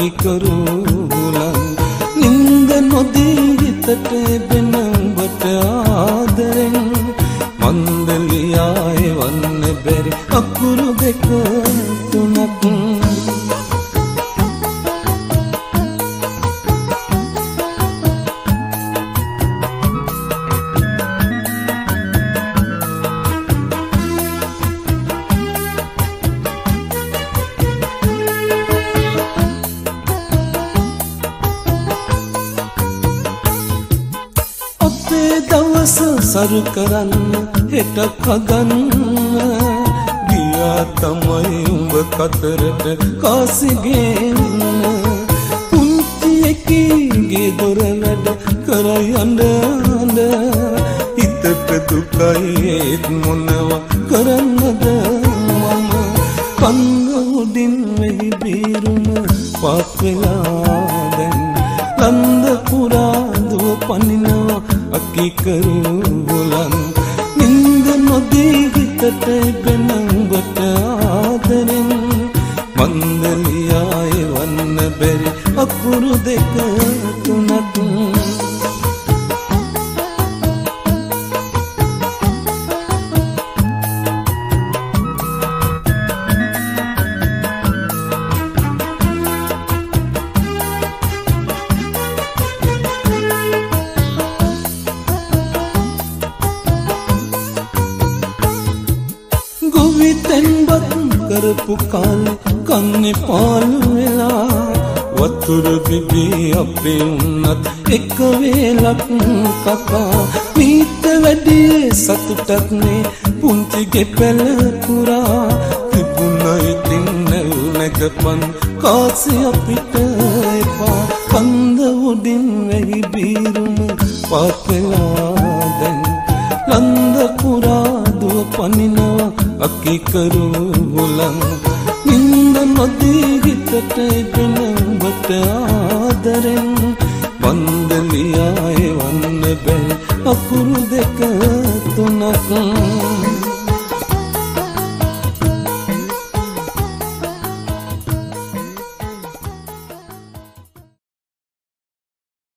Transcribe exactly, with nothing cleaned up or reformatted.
අකි කරු හුලං නින්ද නොදී හිතට බෙනඹට ආදරෙන් මන්දලියාය වන්න බැරි අකුරු දෙක තුනක් දවස සරු කරන්න හෙට හදන්න ගියා තමයි උඹ කතරට කාසිගෙන පුංචි එකීගේ දොර වැඩ කරයි අඬ අඬ හිතට දුකයි ඒත් මොනවා කරන්නද මම කංග උඩින් වෙහි බීරුම පාත් වෙලා දැන් ලන්ද පුරා දුව පනිනවා අකි කරු හුලං නින්ද නොදී හිතට බෙනඹට ආදරෙන් මන්දලියාය වන්න බැරි අකුරු දෙක තුනක් ගොවිතැන්පත් කරපු කාලේ කන්නේ පාළු වෙලා වතුර බිබී අපේ උන්නත් එක වේලක් කකා මීට වැඩි සතුටක් නේ පුංචි ගෙපැල පුරා තිබුණා ඉතින් නැගපන් කාසි අපිට එපා කන්ද උඩින් වෙහි බීරුම පාත් වෙලා දැන් ලන්ද පුරා දුව පනිනවා අකි කරු හුලං නින්ද නොදී හිතට බෙනඹට ආදරෙන් මන්දලියාය වන්න බැරි අකුරු දෙක තුනක්